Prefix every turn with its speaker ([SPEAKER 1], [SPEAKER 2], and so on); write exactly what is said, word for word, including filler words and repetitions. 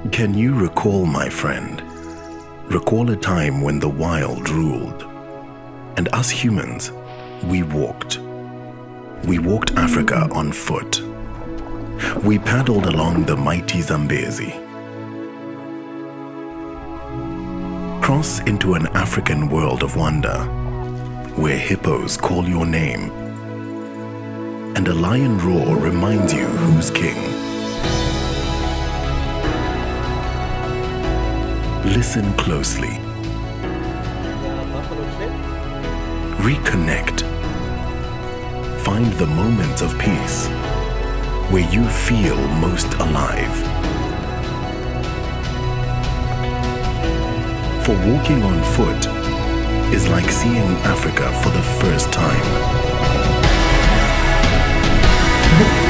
[SPEAKER 1] Can you recall, my friend, recall a time when the wild ruled, and us humans, we walked. We walked Africa on foot. We paddled along the mighty Zambezi. Cross into an African world of wonder, where hippos call your name, and a lion roar reminds you who's king. Listen closely. Reconnect. Find the moments of peace where you feel most alive. For walking on foot is like seeing Africa for the first time.